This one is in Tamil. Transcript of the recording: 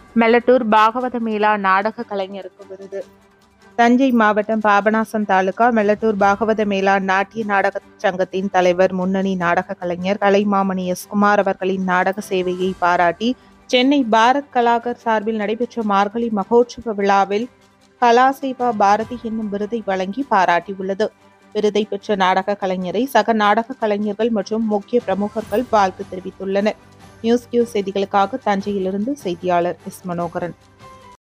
மெலட்டூர் பாகவத மேளா நாடக கலைஞருக்கு விருது. தஞ்சை மாவட்டம் பாபநாசம் தாலுகா மெலட்டூர் பாகவத மேளா நாட்டிய நாடக சங்கத்தின் தலைவர், முன்னணி நாடக கலைஞர் கலைமாமணி எஸ். குமார் அவர்களின் நாடக சேவையை பாராட்டி சென்னை பாரத் கலாகர் சார்பில் நடைபெற்ற மார்கழி மகோற்சவ விழாவில் கலாசேவா பாரதி என்னும் விருதை வழங்கி பாராட்டியுள்ளது. விருதை பெற்ற நாடக கலைஞரை சக நாடக கலைஞர்கள் மற்றும் முக்கிய பிரமுகர்கள் வாழ்த்து தெரிவித்துள்ளனர். நியூஸ் கியூ செய்திகளுக்காக தஞ்சையிலிருந்து செய்தியாளர் எஸ். மனோகரன்.